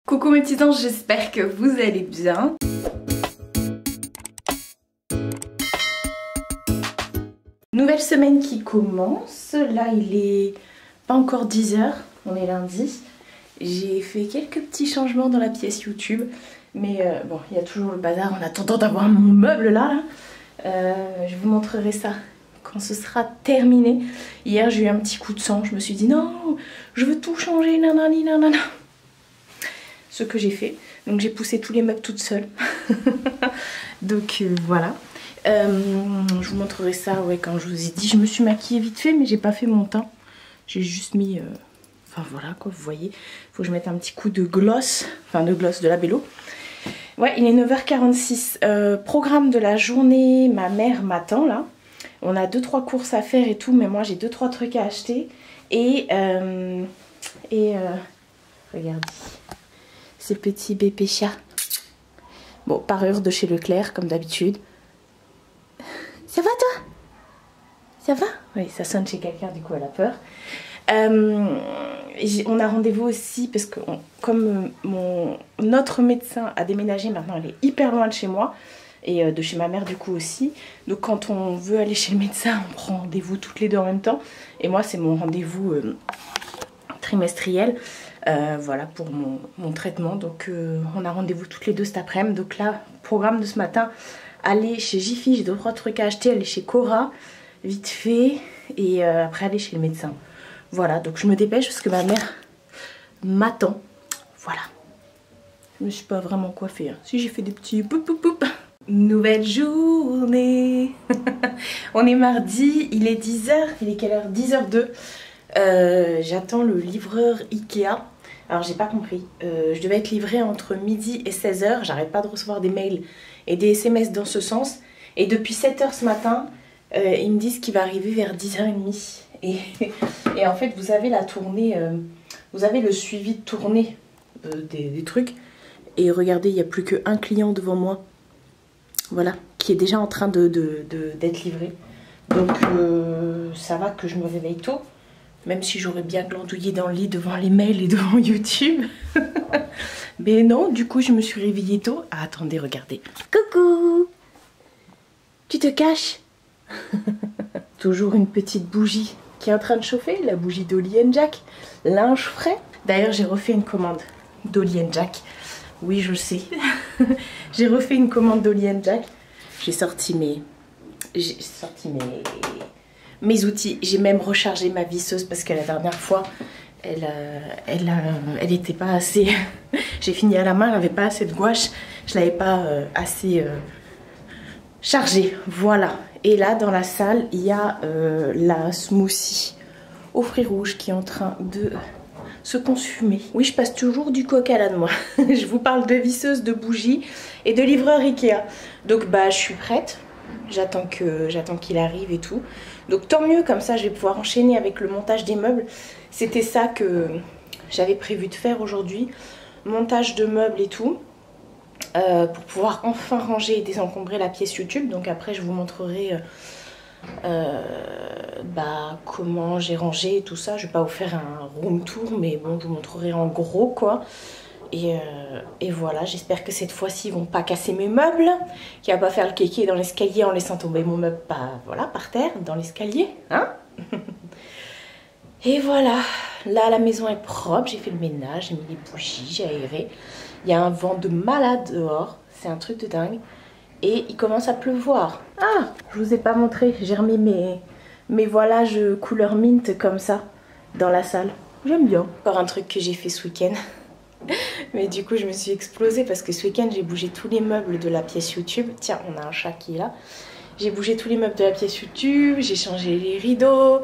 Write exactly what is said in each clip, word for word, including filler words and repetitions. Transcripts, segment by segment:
Coucou mes petits anges, j'espère que vous allez bien. Nouvelle semaine qui commence, là il est pas encore dix heures, on est lundi. J'ai fait quelques petits changements dans la pièce YouTube, mais euh, bon, il y a toujours le bazar en attendant d'avoir mon meuble là. là. Euh, je vous montrerai ça quand ce sera terminé. Hier j'ai eu un petit coup de sang, je me suis dit non, je veux tout changer, nanani nanana. Ce que j'ai fait, donc j'ai poussé tous les meubles toute seule. Donc euh, voilà. Euh, je vous montrerai ça, ouais, quand je vous ai dit, je me suis maquillée vite fait, mais j'ai pas fait mon teint. J'ai juste mis, euh... enfin voilà quoi, vous voyez. Faut que je mette un petit coup de gloss, enfin de gloss de la Bello. Ouais, il est neuf heures quarante-six. Euh, programme de la journée, ma mère m'attend là. On a deux trois courses à faire et tout, mais moi j'ai deux trois trucs à acheter. Et euh, et euh, regardez, ces petits bébés chats. Bon, parure de chez Leclerc comme d'habitude. Ça va toi? Ça va? Oui, ça sonne chez quelqu'un, du coup elle a peur. Euh, on a rendez-vous aussi parce que on, comme mon, notre médecin a déménagé, maintenant elle est hyper loin de chez moi et euh, de chez ma mère du coup aussi. Donc quand on veut aller chez le médecin, on prend rendez-vous toutes les deux en même temps. Et moi c'est mon rendez-vous euh, trimestriel, euh, voilà, pour mon, mon traitement. Donc euh, on a rendez-vous toutes les deux cet après-midi. Donc là, programme de ce matin, aller chez Jiffy, j'ai deux trois trucs à acheter, aller chez Cora, vite fait, et euh, après aller chez le médecin. Voilà, donc je me dépêche parce que ma mère m'attend. Voilà. Je me suis pas vraiment coiffée, hein. Si, j'ai fait des petits poup poup poup. Nouvelle journée. On est mardi, il est dix heures, il est quelle heure? dix heures deux. Euh, J'attends le livreur Ikea. Alors j'ai pas compris, euh, je devais être livrée entre midi et seize heures. J'arrête pas de recevoir des mails et des S M S dans ce sens. Et depuis sept heures ce matin, euh, ils me disent qu'il va arriver vers dix heures trente. Et, et en fait vous avez la tournée, euh, vous avez le suivi de tournée euh, des, des trucs. Et regardez, il n'y a plus qu'un client devant moi. Voilà, qui est déjà en train de, de, de, d'être livré. Donc euh, ça va que je me réveille tôt. Même si j'aurais bien glandouillé dans le lit devant les mails et devant YouTube. Mais non, du coup je me suis réveillée tôt. Ah, attendez, regardez. Coucou! Tu te caches? Toujours une petite bougie qui est en train de chauffer. La bougie d'Oli and Jack. Linge frais. D'ailleurs j'ai refait une commande d'Oli and Jack. Oui, je sais. J'ai refait une commande d'Oli and Jack. J'ai sorti mes... J'ai sorti mes... mes outils. J'ai même rechargé ma visseuse parce que la dernière fois, elle euh, elle, euh, elle était pas assez... J'ai fini à la main, elle n'avait pas assez de gouache. Je l'avais pas euh, assez euh, chargée. Voilà. Et là, dans la salle, il y a euh, la smoothie aux fruits rouges qui est en train de se consumer. Oui, je passe toujours du coq à l'âne, moi. Je vous parle de visseuse, de bougies et de livreur Ikea. Donc, bah, je suis prête. J'attends que j'attends qu'il arrive et tout. Donc tant mieux, comme ça je vais pouvoir enchaîner avec le montage des meubles. C'était ça que j'avais prévu de faire aujourd'hui. Montage de meubles et tout. Euh, pour pouvoir enfin ranger et désencombrer la pièce YouTube. Donc après je vous montrerai euh, euh, bah, comment j'ai rangé et tout ça. Je vais pas vous faire un room tour, mais bon, je vous montrerai en gros quoi. Et, euh, et voilà, j'espère que cette fois-ci ils vont pas casser mes meubles, qu'il va pas faire le kéké dans l'escalier en laissant tomber mon meuble pas, voilà, par terre, dans l'escalier, hein. Et voilà, là la maison est propre, j'ai fait le ménage, j'ai mis les bougies, j'ai aéré. Il y a un vent de malade dehors, c'est un truc de dingue. Et il commence à pleuvoir. Ah, je vous ai pas montré, j'ai remis mes, mes voilages couleur mint comme ça dans la salle. J'aime bien. Encore un truc que j'ai fait ce week-end. Mais du coup je me suis explosée parce que ce week-end j'ai bougé tous les meubles de la pièce YouTube. Tiens, on a un chat qui est là. J'ai bougé tous les meubles de la pièce YouTube, j'ai changé les rideaux.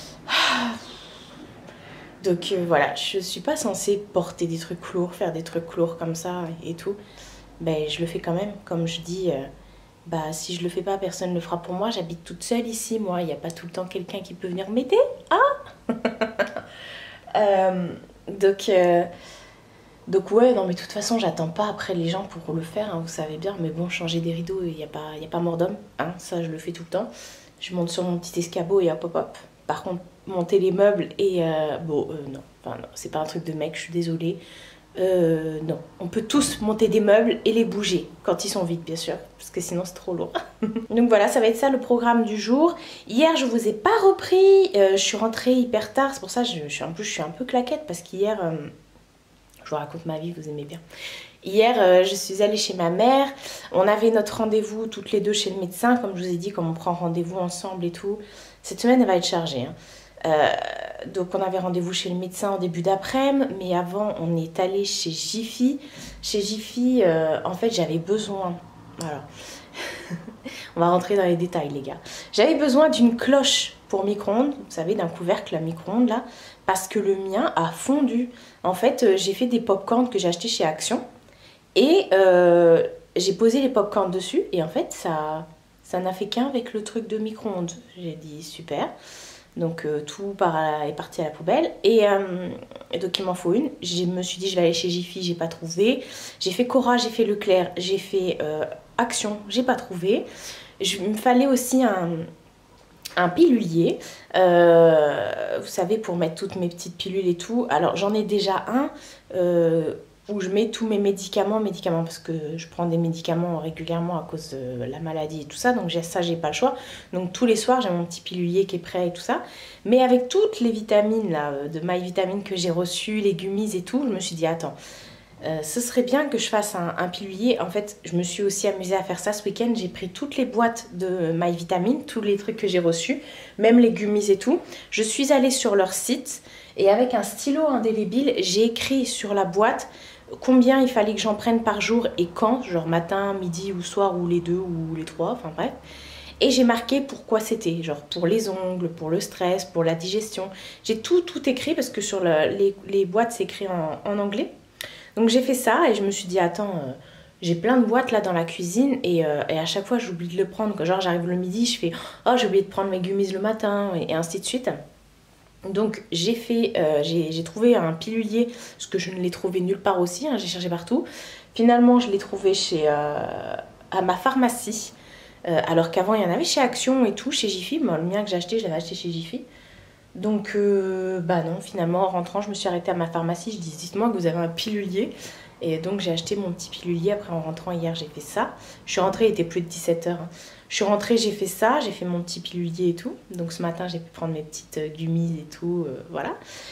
Donc euh, voilà, je suis pas censée porter des trucs lourds, faire des trucs lourds comme ça et tout. Ben je le fais quand même, comme je dis, euh, bah si je le fais pas, personne ne le fera pour moi. J'habite toute seule ici, moi, il n'y a pas tout le temps quelqu'un qui peut venir m'aider. Ah euh, Donc... Euh, Donc ouais, non mais de toute façon j'attends pas après les gens pour le faire, hein, vous savez bien. Mais bon, changer des rideaux, il n'y a pas, y a pas mort d'homme, hein, ça je le fais tout le temps. Je monte sur mon petit escabeau et hop hop hop. Par contre, monter les meubles et... Euh, bon, euh, non, enfin non, c'est pas un truc de mec, je suis désolée. Euh, non, on peut tous monter des meubles et les bouger, quand ils sont vides bien sûr, parce que sinon c'est trop lourd. Donc voilà, ça va être ça le programme du jour. Hier je vous ai pas repris, euh, je suis rentrée hyper tard, c'est pour ça que je, je, suis un peu, je suis un peu claquette, parce qu'hier, euh, je vous raconte ma vie, vous aimez bien. Hier, euh, je suis allée chez ma mère, on avait notre rendez-vous toutes les deux chez le médecin, comme je vous ai dit, comme on prend rendez-vous ensemble et tout. Cette semaine elle va être chargée, hein. Euh, donc on avait rendez-vous chez le médecin en début d'après-midi, mais avant on est allé chez Jiffy. Chez Jiffy, euh, en fait j'avais besoin, voilà, on va rentrer dans les détails les gars. J'avais besoin d'une cloche pour micro-ondes, vous savez, d'un couvercle à micro-ondes là, parce que le mien a fondu. En fait euh, j'ai fait des pop-corns que j'ai acheté chez Action, et euh, j'ai posé les pop-corns dessus, et en fait ça ça n'a fait qu'un avec le truc de micro-ondes. J'ai dit super. Donc euh, tout par, est parti à la poubelle. Et, euh, et donc il m'en faut une. Je me suis dit je vais aller chez Jiffy, j'ai pas trouvé. J'ai fait Cora, j'ai fait Leclerc, j'ai fait euh, Action, j'ai pas trouvé. Je, il me fallait aussi un, un pilulier. Euh, vous savez, pour mettre toutes mes petites pilules et tout. Alors j'en ai déjà un. Euh, où je mets tous mes médicaments, médicaments parce que je prends des médicaments régulièrement à cause de la maladie et tout ça, donc ça j'ai pas le choix. Donc tous les soirs j'ai mon petit pilulier qui est prêt et tout ça, mais avec toutes les vitamines là, de MyVitamine que j'ai reçues, les gummies et tout, je me suis dit attends, euh, ce serait bien que je fasse un, un pilulier. En fait je me suis aussi amusée à faire ça ce week-end, j'ai pris toutes les boîtes de MyVitamine, tous les trucs que j'ai reçus, même les gummies et tout. Je suis allée sur leur site et avec un stylo indélébile j'ai écrit sur la boîte combien il fallait que j'en prenne par jour et quand, genre matin, midi ou soir, ou les deux ou les trois, enfin bref. Et j'ai marqué pourquoi c'était, genre pour les ongles, pour le stress, pour la digestion. J'ai tout tout écrit parce que sur le, les, les boîtes c'est écrit en, en anglais. Donc j'ai fait ça et je me suis dit attends, euh, j'ai plein de boîtes là dans la cuisine et, euh, et à chaque fois j'oublie de le prendre. Genre j'arrive le midi, je fais oh j'ai oublié de prendre mes gummies le matin et, et ainsi de suite. Donc j'ai fait, euh, j'ai trouvé un pilulier, parce que je ne l'ai trouvé nulle part aussi, hein, j'ai cherché partout. Finalement je l'ai trouvé chez, euh, à ma pharmacie, euh, alors qu'avant il y en avait chez Action et tout, chez Jiffy. Bon, le mien que j'ai acheté, je l'avais acheté chez Jiffy. Donc euh, bah non, finalement en rentrant je me suis arrêtée à ma pharmacie, je dis dites-moi que vous avez un pilulier. Et donc j'ai acheté mon petit pilulier, après en rentrant hier j'ai fait ça. Je suis rentrée, il était plus de dix-sept heures. Hein. Je suis rentrée, j'ai fait ça, j'ai fait mon petit pilulier et tout. Donc ce matin j'ai pu prendre mes petites gummies et tout, euh, voilà.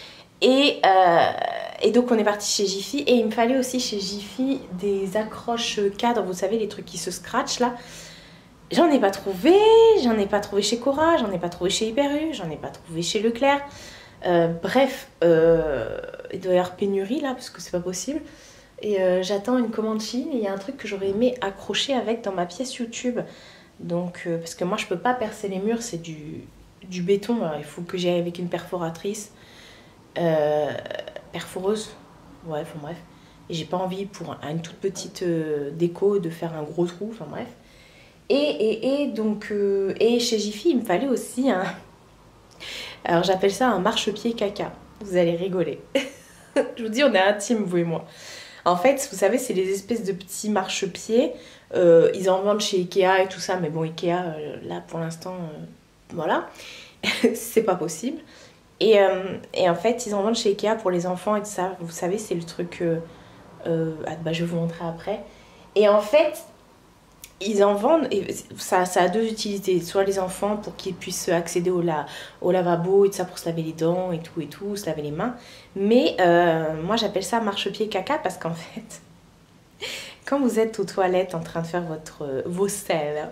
Et, euh, et donc on est parti chez Jiffy. Et il me fallait aussi chez Jiffy des accroches cadres, vous savez les trucs qui se scratchent là. J'en ai pas trouvé, j'en ai pas trouvé chez Cora, j'en ai pas trouvé chez Hyper U, j'en ai pas trouvé chez Leclerc. Euh, bref, euh, il doit y avoir pénurie là parce que c'est pas possible. Et euh, j'attends une commande Chine et il y a un truc que j'aurais aimé accrocher avec dans ma pièce YouTube. Donc, euh, parce que moi je peux pas percer les murs, c'est du, du béton. Alors, il faut que j'aille avec une perforatrice. Euh, perforeuse. Ouais, enfin bref. Et j'ai pas envie pour un, une toute petite euh, déco de faire un gros trou, enfin bref. Et, et, et donc, euh, et chez Jiffy, il me fallait aussi un. Alors j'appelle ça un marchepied caca. Vous allez rigoler. Je vous dis, on est intimes, vous et moi. En fait, vous savez, c'est les espèces de petits marchepieds. Euh, ils en vendent chez Ikea et tout ça, mais bon, Ikea, euh, là, pour l'instant, euh, voilà. C'est pas possible. Et, euh, et en fait, ils en vendent chez Ikea pour les enfants et tout ça. Vous savez, c'est le truc... Euh, euh, ah, bah, je vais vous montrer après. Et en fait, ils en vendent... Et ça, ça a deux utilités. Soit les enfants, pour qu'ils puissent accéder au, la, au lavabo et tout ça, pour se laver les dents et tout et tout, se laver les mains. Mais euh, moi, j'appelle ça marchepied caca parce qu'en fait... Quand vous êtes aux toilettes en train de faire votre, euh, vos selles,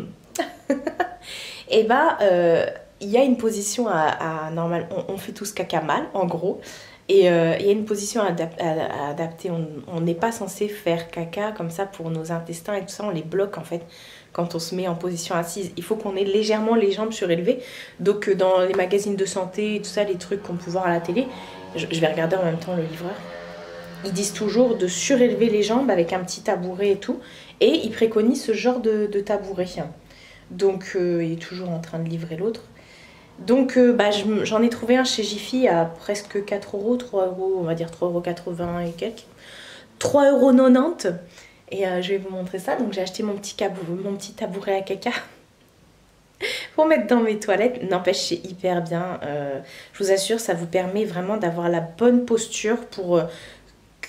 et ben euh, il y a une position à, à normal, on, on fait tous caca mal en gros, et euh, il y a une position à, adap à, à adapter. On n'est pas censé faire caca comme ça pour nos intestins et tout ça, on les bloque en fait quand on se met en position assise. Il faut qu'on ait légèrement les jambes surélevées. Donc dans les magazines de santé et tout ça, les trucs qu'on peut voir à la télé, je, je vais regarder en même temps le livreur. Ils disent toujours de surélever les jambes avec un petit tabouret et tout. Et ils préconisent ce genre de, de tabouret. Donc euh, il est toujours en train de livrer l'autre. Donc euh, bah, j'en ai trouvé un chez Jiffy à presque quatre euros, trois euros, on va dire trois euros quatre-vingts et quelques. trois euros quatre-vingt-dix. Et euh, je vais vous montrer ça. Donc j'ai acheté mon petit, cabou, mon petit tabouret à caca pour mettre dans mes toilettes. N'empêche, c'est hyper bien. Euh, je vous assure, ça vous permet vraiment d'avoir la bonne posture pour... Euh,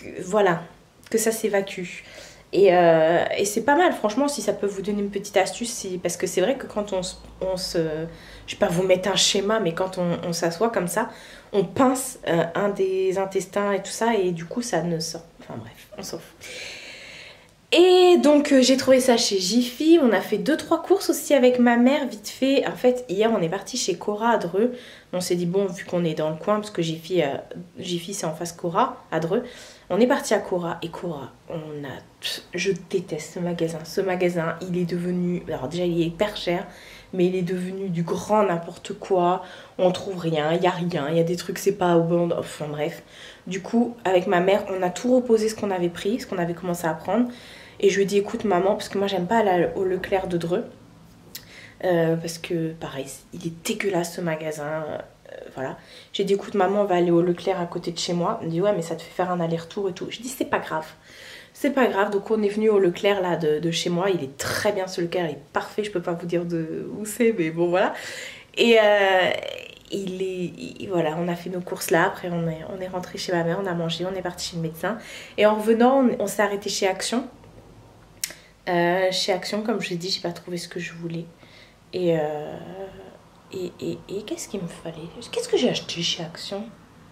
que, voilà, que ça s'évacue. Et, euh, et c'est pas mal, franchement, si ça peut vous donner une petite astuce, si, parce que c'est vrai que quand on, on se... Je vais pas vous mettre un schéma, mais quand on, on s'assoit comme ça, on pince euh, un des intestins et tout ça, et du coup, ça ne sort. Enfin bref, on s'en fout. Et donc, euh, j'ai trouvé ça chez Jiffy. On a fait deux trois courses aussi avec ma mère, vite fait. En fait, hier, on est parti chez Cora à Dreux. On s'est dit, bon, vu qu'on est dans le coin, parce que Jiffy, euh, Jiffy c'est en face Cora, à Dreux. On est parti à Cora et Cora, on a... Je déteste ce magasin. Ce magasin, il est devenu... Alors déjà, il est hyper cher, mais il est devenu du grand n'importe quoi. On trouve rien, il n'y a rien, il y a des trucs, c'est pas au bon... Enfin bref. Du coup, avec ma mère, on a tout reposé ce qu'on avait pris, ce qu'on avait commencé à prendre. Et je lui ai dit, écoute maman, parce que moi, j'aime pas aller au Leclerc de Dreux. Euh, parce que, pareil, il est dégueulasse ce magasin. Euh, voilà. J'ai dit, écoute maman, on va aller au Leclerc à côté de chez moi. Elle me dit, ouais, mais ça te fait faire un aller-retour et tout. Je dis, c'est pas grave. C'est pas grave. Donc on est venu au Leclerc là de, de chez moi. Il est très bien ce Leclerc, il est parfait. Je peux pas vous dire de où c'est, mais bon voilà. Et euh, il est, il, voilà, on a fait nos courses là. Après on est, on est rentré chez ma mère, on a mangé, on est parti chez le médecin. Et en revenant, on, on s'est arrêté chez Action. Euh, chez Action, comme je l'ai dit, j'ai pas trouvé ce que je voulais. Et, euh, et, et, et qu'est-ce qu'il me fallait? Qu'est-ce que j'ai acheté chez Action?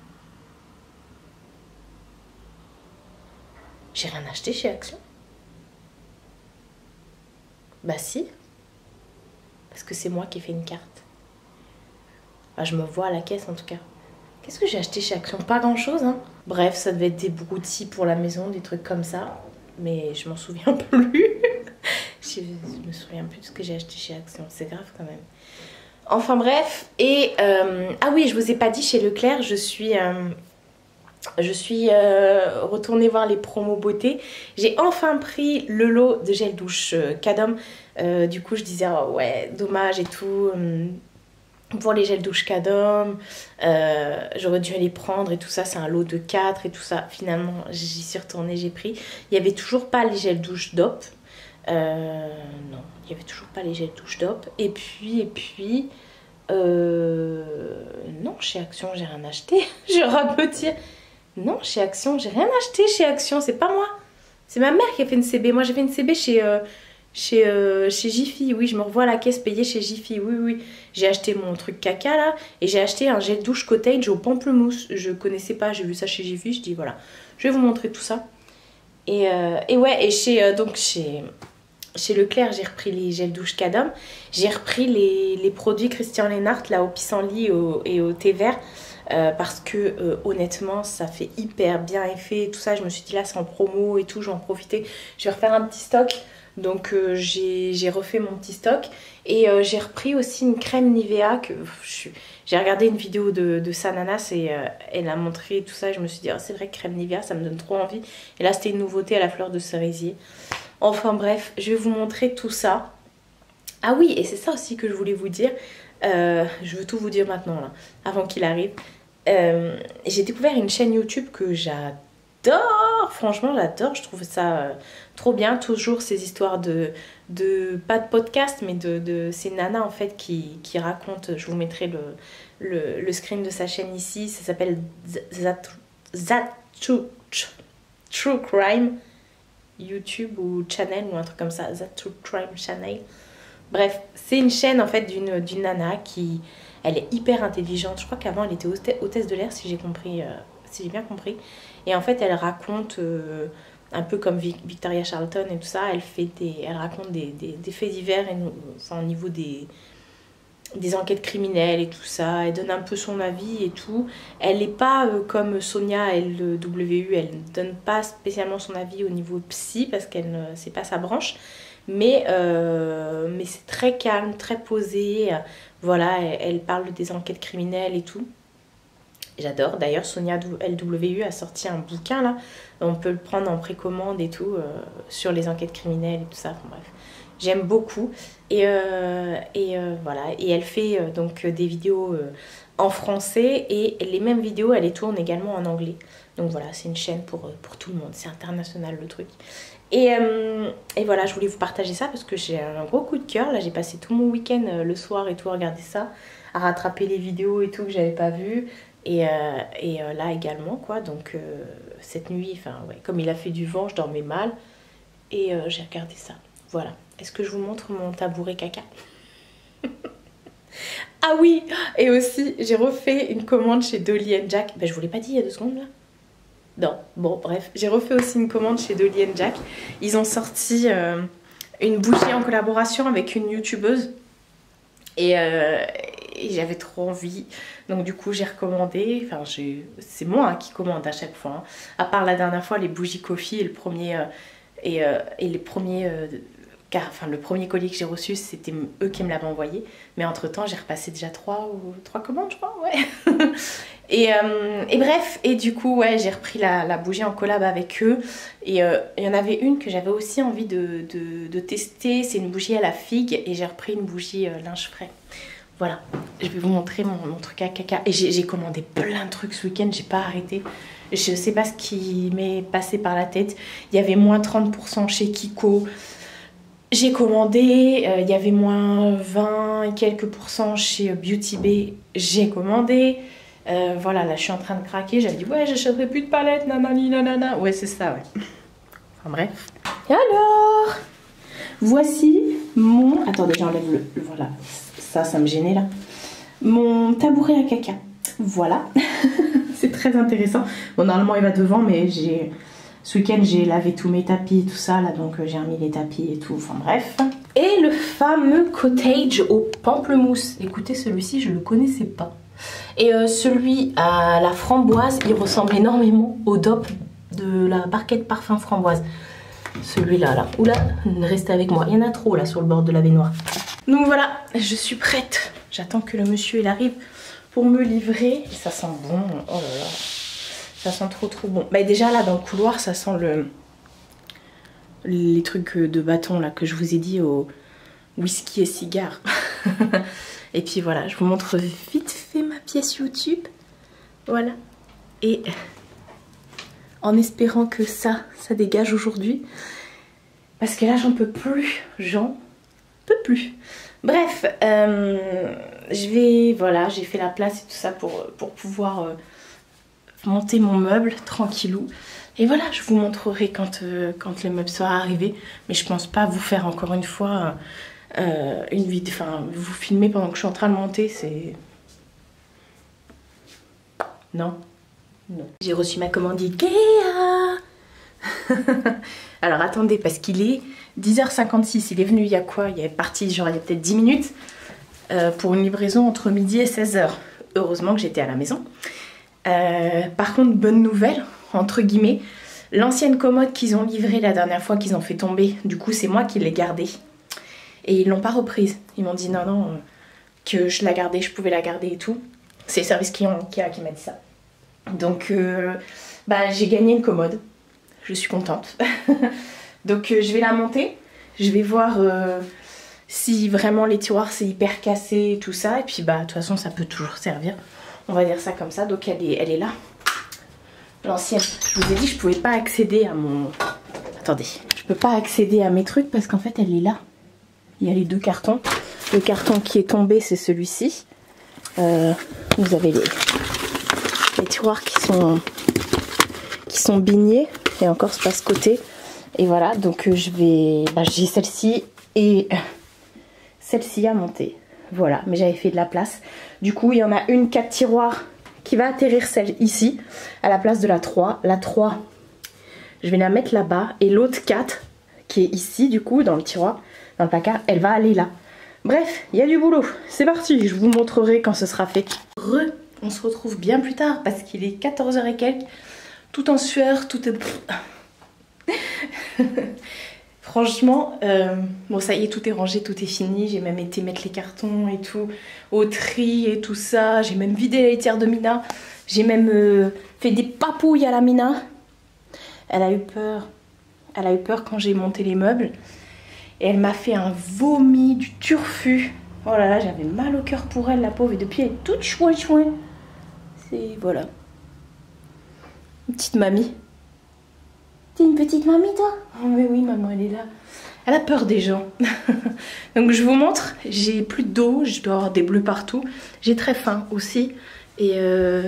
J'ai rien acheté chez Action. Bah si. Parce que c'est moi qui ai fait une carte. Enfin, je me vois à la caisse en tout cas. Qu'est-ce que j'ai acheté chez Action? Pas grand chose, hein. Bref, ça devait être des broutilles pour la maison, des trucs comme ça. Mais je m'en souviens plus. Je me souviens plus de ce que j'ai acheté chez Action. C'est grave quand même. Enfin bref. Et euh, ah oui, je vous ai pas dit, chez Leclerc, je suis... Euh, Je suis euh, retournée voir les promos beauté. J'ai enfin pris le lot de gel douche euh, Cadom. Euh, du coup, je disais, oh, ouais, dommage et tout. Hum, pour les gels douche Cadom, euh, j'aurais dû les prendre et tout ça. C'est un lot de quatre et tout ça. Finalement, j'y suis retournée, j'ai pris. Il n'y avait toujours pas les gels douche D O P. Euh, non, il n'y avait toujours pas les gels douche D O P. Et puis, et puis... Euh, non, chez Action, j'ai rien acheté. Je rapetir. Non, chez Action, j'ai rien acheté chez Action, c'est pas moi. C'est ma mère qui a fait une C B. Moi, j'ai fait une C B chez, euh, chez, euh, chez Jiffy. Oui, je me revois à la caisse payée chez Jiffy. Oui, oui. J'ai acheté mon truc caca là. Et j'ai acheté un gel douche cottage au pamplemousse. Je connaissais pas, j'ai vu ça chez Jiffy. Je dis voilà, je vais vous montrer tout ça. Et, euh, et ouais, et chez, euh, donc chez, chez Leclerc, j'ai repris les gels douche Cadom. J'ai repris les, les produits Christian Lennart là au pissenlit et au, et au thé vert. Euh, parce que euh, honnêtement ça fait hyper bien effet et tout ça. Je me suis dit là c'est en promo et tout, je vais en profiter, je vais refaire un petit stock. Donc euh, j'ai refait mon petit stock. Et euh, j'ai repris aussi une crème Nivea que j'ai regardé une vidéo de, de Sananas et euh, elle a montré tout ça. Je me suis dit oh, c'est vrai que crème Nivea ça me donne trop envie. Et là c'était une nouveauté à la fleur de cerisier. Enfin bref, je vais vous montrer tout ça. Ah oui, et c'est ça aussi que je voulais vous dire. Euh, je veux tout vous dire maintenant là, avant qu'il arrive. Euh, j'ai découvert une chaîne YouTube que j'adore, franchement j'adore, je trouve ça euh, trop bien, toujours ces histoires de, de pas de podcast mais de, de ces nanas en fait qui, qui racontent, je vous mettrai le, le, le screen de sa chaîne ici, ça s'appelle That, That True, True Crime YouTube ou Channel ou un truc comme ça, That True Crime Channel. Bref, c'est une chaîne en fait d'une d'une nana qui... Elle est hyper intelligente. Je crois qu'avant elle était hôtesse de l'air si j'ai compris, euh, si j'ai bien compris. Et en fait elle raconte, euh, un peu comme Victoria Charlton et tout ça, elle, fait des, elle raconte des, des, des faits divers et, enfin, au niveau des, des enquêtes criminelles et tout ça. Elle donne un peu son avis et tout. Elle n'est pas euh, comme Sonia L W U, elle ne donne pas spécialement son avis au niveau psy parce qu'elle ne c'est pas sa branche. Mais, euh, mais c'est très calme, très posé. Voilà, elle, elle parle des enquêtes criminelles et tout. J'adore. D'ailleurs, Sonia L W U a sorti un bouquin là. On peut le prendre en précommande et tout, euh, sur les enquêtes criminelles et tout ça. Enfin, bref, j'aime beaucoup. Et, euh, et euh, voilà. Et elle fait euh, donc des vidéos euh, en français et les mêmes vidéos, elle les tourne également en anglais. Donc voilà, c'est une chaîne pour, pour tout le monde. C'est international le truc. Et, euh, et voilà, je voulais vous partager ça parce que j'ai un gros coup de cœur. Là, j'ai passé tout mon week-end euh, le soir et tout à regarder ça, à rattraper les vidéos et tout que j'avais pas vues. Et, euh, et euh, là également, quoi. Donc, euh, cette nuit, enfin, ouais, comme il a fait du vent, je dormais mal. Et euh, j'ai regardé ça. Voilà. Est-ce que je vous montre mon tabouret caca? Ah oui! Et aussi, j'ai refait une commande chez Dolly and Jack. Ben, je vous l'ai pas dit il y a deux secondes, là? Non. Bon, bref. J'ai refait aussi une commande chez Dolly and Jack. Ils ont sorti euh, une bougie en collaboration avec une youtubeuse. Et, euh, et j'avais trop envie. Donc du coup, j'ai recommandé. Enfin, c'est moi hein, qui commande à chaque fois. Hein. À part la dernière fois, les bougies coffee et le premier... Euh, et, euh, et les premiers... Euh, car enfin le premier colis que j'ai reçu c'était eux qui me l'avaient envoyé, mais entre temps j'ai repassé déjà trois ou trois commandes je crois, ouais. et, euh, et bref, et du coup ouais j'ai repris la, la bougie en collab avec eux, et il euh, y en avait une que j'avais aussi envie de, de, de tester, c'est une bougie à la figue, et j'ai repris une bougie euh, linge frais. Voilà, je vais vous montrer mon, mon truc à caca, et j'ai commandé plein de trucs ce week-end, j'ai pas arrêté. Je sais pas ce qui m'est passé par la tête, il y avait moins trente pour cent chez Kiko. J'ai commandé, il euh, y avait moins vingt et quelques pourcents chez Beauty Bay, j'ai commandé. Euh, voilà, là je suis en train de craquer, j'avais dit ouais j'achèterai plus de palettes, nanani nanana. Ouais c'est ça, ouais. Enfin bref. Et alors, voici mon... Attendez, j'enlève le, le... Voilà, ça, ça me gênait là. Mon tabouret à caca. Voilà. C'est très intéressant. Bon, normalement il va devant, mais j'ai... Ce week-end, j'ai lavé tous mes tapis et tout ça, là, donc euh, j'ai remis les tapis et tout, enfin bref. Et le fameux cottage au pamplemousse. Écoutez, celui-ci, je le connaissais pas. Et euh, celui à la framboise, il ressemble énormément au dope de la barquette parfum framboise. Celui-là, là. Oula, restez avec moi. Il y en a trop, là, sur le bord de la baignoire. Donc voilà, je suis prête. J'attends que le monsieur, il arrive pour me livrer. Et ça sent bon. Oh là là. Ça sent trop trop bon. Bah déjà là dans le couloir ça sent le les trucs de bâton là que je vous ai dit au whisky et cigare. Et puis voilà, je vous montre vite fait ma pièce YouTube. Voilà. Et en espérant que ça, ça dégage aujourd'hui. Parce que là j'en peux plus. J'en peux plus. Bref, euh, je vais... Voilà, j'ai fait la place et tout ça pour, pour pouvoir... Euh, monter mon meuble tranquillou, et voilà je vous montrerai quand, euh, quand le meuble sera arrivé, mais je pense pas vous faire encore une fois euh, une vidéo, enfin vous filmer pendant que je suis en train de monter, c'est non non. J'ai reçu ma commande Ikea. Alors attendez, parce qu'il est dix heures cinquante-six, il est venu il y a quoi, il est parti genre il y a peut-être dix minutes euh, pour une livraison entre midi et seize heures. Heureusement que j'étais à la maison. Euh, par contre, bonne nouvelle, entre guillemets, l'ancienne commode qu'ils ont livrée la dernière fois, qu'ils ont fait tomber, du coup c'est moi qui l'ai gardée. Et ils l'ont pas reprise. Ils m'ont dit non, non, euh, que je la gardais, je pouvais la garder et tout. C'est le service client qui, qui m'a dit ça. Donc, euh, bah, j'ai gagné une commode. Je suis contente. Donc euh, je vais la monter. Je vais voir euh, si vraiment les tiroirs c'est hyper cassé et tout ça. Et puis bah de toute façon ça peut toujours servir. On va dire ça comme ça, donc elle est, elle est là. L'ancienne. Je vous ai dit, je pouvais pas accéder à mon... Attendez. Je peux pas accéder à mes trucs parce qu'en fait, elle est là. Il y a les deux cartons. Le carton qui est tombé, c'est celui-ci. Euh, vous avez les, les tiroirs qui sont, qui sont bignés. Et encore, c'est pas ce côté. Et voilà, donc euh, je vais... Bah, j'ai celle-ci et celle-ci à monter. Voilà, mais j'avais fait de la place. Du coup, il y en a une quatre tiroirs qui va atterrir celle ici, à la place de la trois. La trois, je vais la mettre là-bas. Et l'autre quatre, qui est ici, du coup, dans le tiroir, dans le placard, elle va aller là. Bref, il y a du boulot. C'est parti, je vous montrerai quand ce sera fait. Re, on se retrouve bien plus tard, parce qu'il est quatorze heures et quelques. Tout en sueur, tout est... Franchement, euh, bon ça y est, tout est rangé, tout est fini. J'ai même été mettre les cartons et tout, au tri et tout ça. J'ai même vidé la litière de Mina. J'ai même euh, fait des papouilles à la Mina. Elle a eu peur. Elle a eu peur quand j'ai monté les meubles. Et elle m'a fait un vomi, du turfu. Oh là là, j'avais mal au cœur pour elle, la pauvre. Et depuis, elle est toute chouin chouin. C'est... voilà. Une petite mamie. T'es une petite mamie, toi? Oh mais oui, maman, elle est là. Elle a peur des gens. Donc je vous montre, j'ai plus d'eau, je dois avoir des bleus partout. J'ai très faim aussi. Et euh,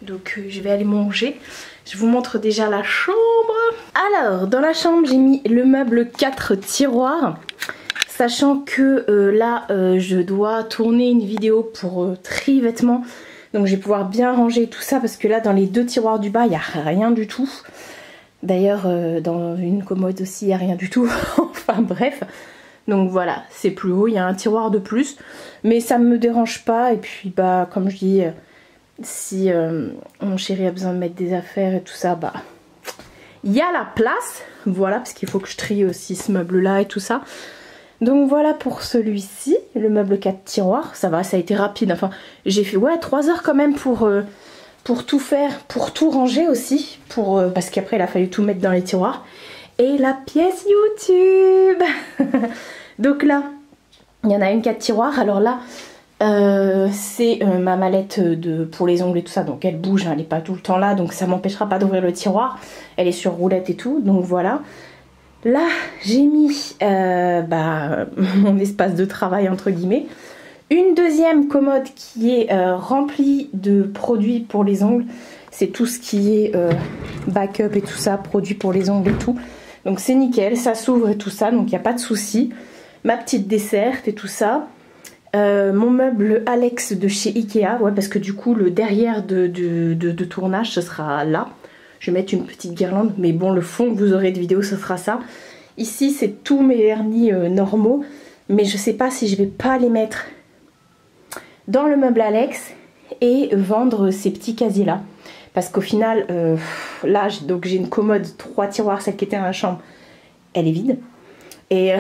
Donc euh, je vais aller manger. Je vous montre déjà la chambre. Alors dans la chambre j'ai mis le meuble quatre tiroirs. Sachant que euh, là euh, je dois tourner une vidéo pour euh, tri vêtements. Donc je vais pouvoir bien ranger tout ça parce que là dans les deux tiroirs du bas il n'y a rien du tout. D'ailleurs euh, dans une commode aussi il n'y a rien du tout. Enfin bref. Donc voilà, c'est plus haut, il y a un tiroir de plus. Mais ça me dérange pas. Et puis bah comme je dis, euh, si euh, mon chéri a besoin de mettre des affaires et tout ça, bah il y a la place. Voilà, parce qu'il faut que je trie aussi ce meuble là et tout ça. Donc voilà pour celui-ci, le meuble quatre tiroirs. Ça va, ça a été rapide. Enfin, j'ai fait ouais trois heures quand même pour, euh, pour tout faire, pour tout ranger aussi. Pour, euh, parce qu'après il a fallu tout mettre dans les tiroirs. Et la pièce YouTube. Donc là, il y en a une quatre tiroirs. Alors là, euh, c'est euh, ma mallette de, pour les ongles et tout ça. Donc elle bouge, hein, elle n'est pas tout le temps là. Donc ça m'empêchera pas d'ouvrir le tiroir. Elle est sur roulette et tout. Donc voilà. Là, j'ai mis euh, bah, mon espace de travail entre guillemets. Une deuxième commode qui est euh, remplie de produits pour les ongles. C'est tout ce qui est euh, backup et tout ça, produits pour les ongles et tout. Donc c'est nickel, ça s'ouvre et tout ça, donc il n'y a pas de souci. Ma petite desserte et tout ça. Euh, mon meuble Alex de chez Ikea, ouais, parce que du coup le derrière de, de, de, de tournage ce sera là. Je vais mettre une petite guirlande, mais bon, le fond que vous aurez de vidéo, ce sera ça. Ici, c'est tous mes vernis euh, normaux, mais je sais pas si je vais pas les mettre dans le meuble Alex et vendre ces petits casiers là. Parce qu'au final, euh, là, donc j'ai une commode, trois tiroirs, celle qui était dans la chambre, elle est vide. Et, euh,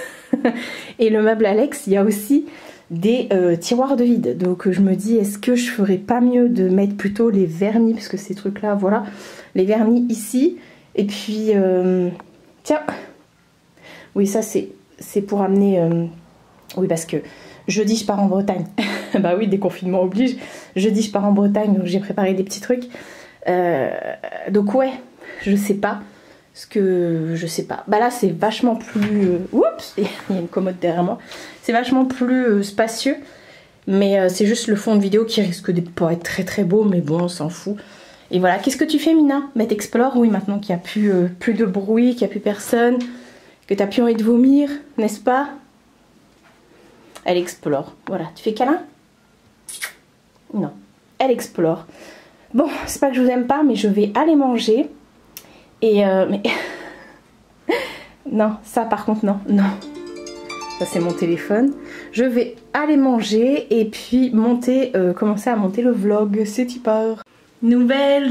et le meuble Alex, il y a aussi des euh, tiroirs de vide. Donc je me dis, est-ce que je ferais pas mieux de mettre plutôt les vernis, parce que ces trucs là, voilà, les vernis ici. Et puis euh, tiens, oui, ça c'est c'est pour amener, euh, oui, parce que jeudi je pars en Bretagne. Bah oui, déconfinement oblige. Jeudi je pars en Bretagne, donc j'ai préparé des petits trucs. Euh, donc ouais, je sais pas. Parce que je sais pas. Bah là c'est vachement plus... Euh, oups, il y a une commode derrière moi. C'est vachement plus euh, spacieux. Mais euh, c'est juste le fond de vidéo qui risque de pas être très très beau. Mais bon, on s'en fout. Et voilà. Qu'est-ce que tu fais, Mina? Bah t'explores, oui, maintenant qu'il n'y a plus, euh, plus de bruit, qu'il n'y a plus personne. Que t'as plus envie de vomir, n'est-ce pas? Elle explore. Voilà. Tu fais câlin? Non. Elle explore. Bon, c'est pas que je vous aime pas, mais je vais aller manger. Et euh, mais non, ça par contre non, non. Ça c'est mon téléphone. Je vais aller manger et puis monter, euh, commencer à monter le vlog. C'est tipeur. Nouvelle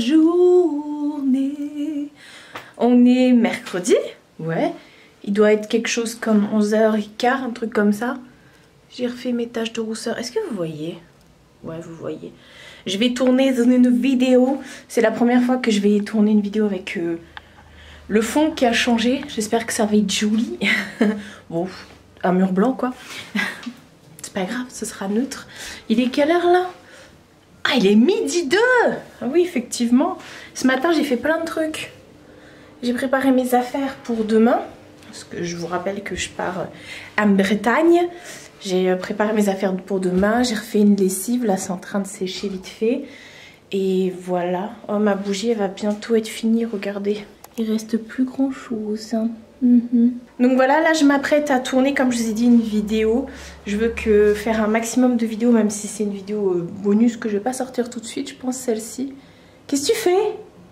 journée. On est mercredi. Ouais. Il doit être quelque chose comme onze heures quinze, un truc comme ça. J'ai refait mes taches de rousseur. Est-ce que vous voyez? Ouais, vous voyez. Je vais tourner une vidéo. C'est la première fois que je vais tourner une vidéo avec... Euh, le fond qui a changé, j'espère que ça va être joli. Bon, un mur blanc quoi. C'est pas grave, ce sera neutre. Il est quelle heure là? Ah, il est midi deux. Ah oui, effectivement. Ce matin, j'ai fait plein de trucs. J'ai préparé mes affaires pour demain. Parce que je vous rappelle que je pars en Bretagne. J'ai préparé mes affaires pour demain. J'ai refait une lessive. Là, c'est en train de sécher vite fait. Et voilà. Oh, ma bougie, elle va bientôt être finie, regardez. Il reste plus grand chose. Mm-hmm. Donc voilà, là je m'apprête à tourner, comme je vous ai dit, une vidéo. Je veux que faire un maximum de vidéos, même si c'est une vidéo euh, bonus que je vais pas sortir tout de suite, je pense celle-ci. Qu'est-ce que tu fais?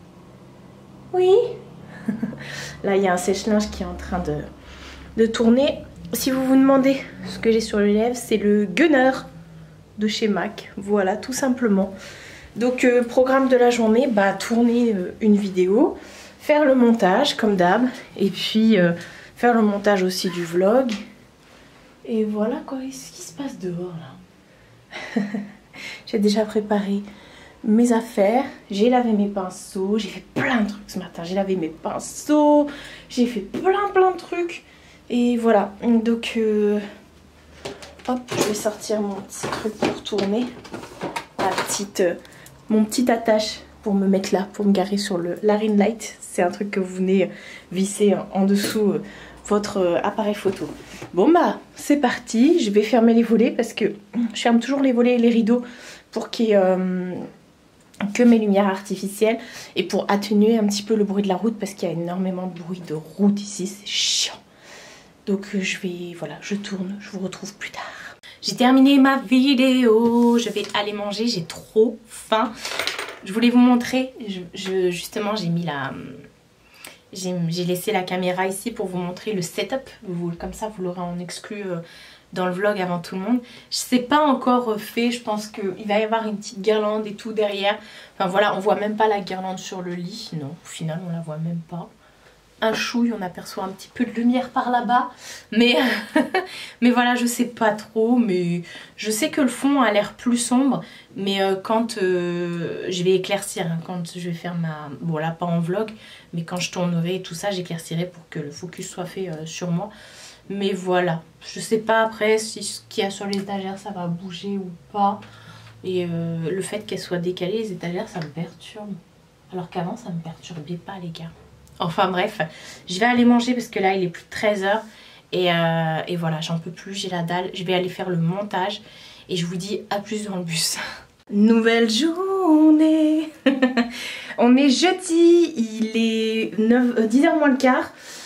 Oui. Là il y a un sèche-linge qui est en train de, de tourner. Si vous vous demandez ce que j'ai sur les lèvres, c'est le Gunner de chez MAC. Voilà, tout simplement. Donc euh, programme de la journée, bah tourner euh, une vidéo. Faire le montage comme d'hab et puis euh, faire le montage aussi du vlog. Et voilà quoi, qu'est-ce qui se passe dehors là? J'ai déjà préparé mes affaires, j'ai lavé mes pinceaux, j'ai fait plein de trucs ce matin. J'ai lavé mes pinceaux, j'ai fait plein plein de trucs. Et voilà, donc euh, hop, je vais sortir mon petit truc pour tourner. Ma petite, euh, mon petit attache pour me mettre là, pour me garer sur le, la ring light. C'est un truc que vous venez visser en dessous euh, votre euh, appareil photo. Bon bah, c'est parti. Je vais fermer les volets parce que je ferme toujours les volets et les rideaux pour qu'il y ait, euh, que mes lumières artificielles et pour atténuer un petit peu le bruit de la route parce qu'il y a énormément de bruit de route ici, c'est chiant. Donc je vais, voilà, je tourne, je vous retrouve plus tard. J'ai terminé ma vidéo, je vais aller manger, j'ai trop faim. Je voulais vous montrer, je, je, justement j'ai mis la... J'ai laissé la caméra ici pour vous montrer le setup, vous, comme ça vous l'aurez en exclu euh, dans le vlog avant tout le monde. Je sais pas encore fait, je pense qu'il va y avoir une petite guirlande et tout derrière. Enfin voilà, on voit même pas la guirlande sur le lit, non, au final on la voit même pas. Un chouille, on aperçoit un petit peu de lumière par là-bas, mais mais voilà, je sais pas trop, mais je sais que le fond a l'air plus sombre, mais euh, quand euh, je vais éclaircir, hein, quand je vais faire ma, bon là pas en vlog, mais quand je tournerai et tout ça, j'éclaircirai pour que le focus soit fait euh, sur moi. Mais voilà, je sais pas après si ce qu'il y a sur les étagères ça va bouger ou pas, et euh, le fait qu'elles soient décalées les étagères ça me perturbe, alors qu'avant ça me perturbait pas les gars. Enfin bref, je vais aller manger parce que là il est plus de treize heures et, euh, et voilà, j'en peux plus, j'ai la dalle. Je vais aller faire le montage et je vous dis à plus dans le bus. Nouvelle journée. On est jeudi, il est neuf, euh, dix heures moins le quart.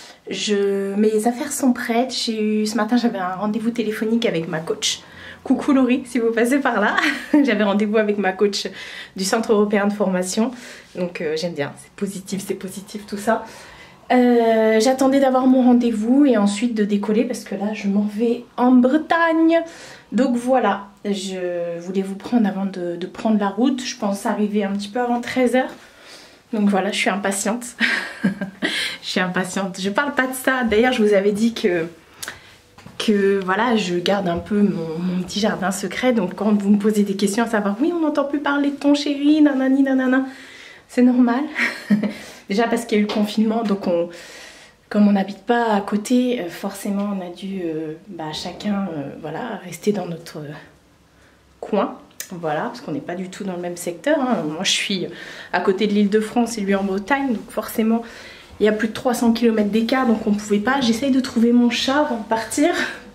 Je, mes affaires sont prêtes. J'ai eu, ce matin j'avais un rendez-vous téléphonique avec ma coach. Coucou Laurie, si vous passez par là. J'avais rendez-vous avec ma coach du Centre européen de formation. Donc euh, j'aime bien, c'est positif, c'est positif tout ça. Euh, J'attendais d'avoir mon rendez-vous et ensuite de décoller parce que là je m'en vais en Bretagne. Donc voilà, je voulais vous prendre avant de, de prendre la route. Je pense arriver un petit peu avant treize heures. Donc voilà, je suis impatiente. Je suis impatiente. Je parle pas de ça. D'ailleurs je vous avais dit que... que voilà, je garde un peu mon, mon petit jardin secret. Donc quand vous me posez des questions à savoir oui on n'entend plus parler de ton chéri, nanani nanana, c'est normal. Déjà parce qu'il y a eu le confinement, donc on, comme on n'habite pas à côté, forcément on a dû euh, bah, chacun euh, voilà, rester dans notre euh, coin. Voilà, parce qu'on n'est pas du tout dans le même secteur, hein. Moi je suis à côté de l'Île-de-France et lui en Bretagne, donc forcément il y a plus de trois cents kilomètres d'écart, donc on ne pouvait pas. J'essaye de trouver mon chat avant de partir.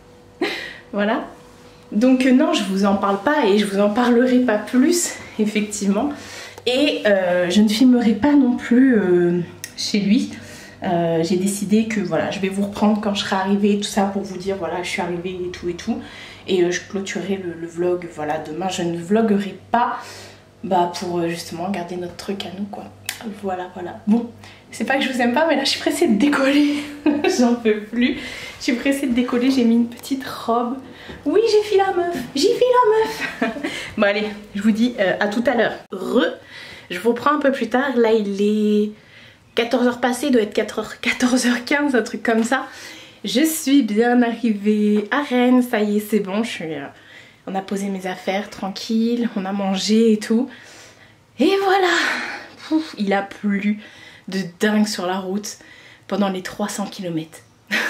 Voilà. Donc euh, non, je vous en parle pas et je vous en parlerai pas plus, effectivement. Et euh, je ne filmerai pas non plus euh, chez lui. Euh, J'ai décidé que voilà, je vais vous reprendre quand je serai arrivée, tout ça pour vous dire voilà, je suis arrivée et tout et tout. Et euh, je clôturerai le, le vlog, voilà, demain je ne vloguerai pas bah, pour euh, justement garder notre truc à nous quoi. Voilà, voilà. Bon, c'est pas que je vous aime pas, mais là je suis pressée de décoller. J'en peux plus. Je suis pressée de décoller, j'ai mis une petite robe. Oui, j'ai fait la meuf, j'ai fait la meuf. Bon allez, je vous dis euh, à tout à l'heure. Re, je vous reprends un peu plus tard. Là il est quatorze heures passées, il doit être quatorze heures quinze, un truc comme ça. Je suis bien arrivée à Rennes, ça y est, c'est bon. Je suis, euh, on a posé mes affaires tranquille, on a mangé et tout. Et voilà. Pouf, il a plu de dingue sur la route pendant les trois cents kilomètres.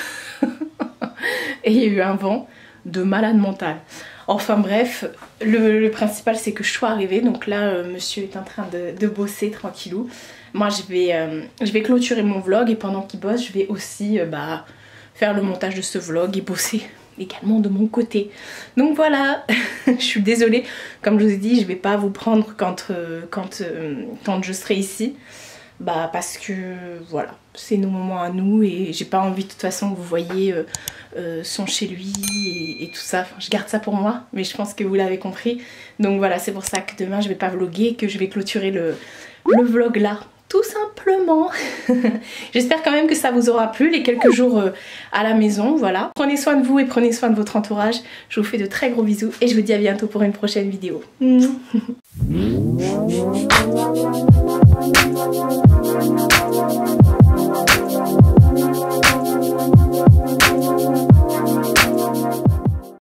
Et il y a eu un vent de malade mental. Enfin bref, le, le principal c'est que je sois arrivée. Donc là, euh, monsieur est en train de, de bosser tranquillou. Moi je vais, euh, je vais clôturer mon vlog et pendant qu'il bosse, je vais aussi euh, bah, faire le montage de ce vlog et bosser également de mon côté. Donc voilà, je suis désolée. Comme je vous ai dit, je vais pas vous prendre quand, euh, quand, euh, quand je serai ici. Bah parce que voilà, c'est nos moments à nous et j'ai pas envie de toute façon que vous voyez euh, euh, son chez lui et, et tout ça. Enfin, je garde ça pour moi, mais je pense que vous l'avez compris. Donc voilà, c'est pour ça que demain je vais pas vlogger et que je vais clôturer le, le vlog là. Tout simplement. J'espère quand même que ça vous aura plu les quelques jours euh, à la maison, voilà. Prenez soin de vous et prenez soin de votre entourage. Je vous fais de très gros bisous et je vous dis à bientôt pour une prochaine vidéo.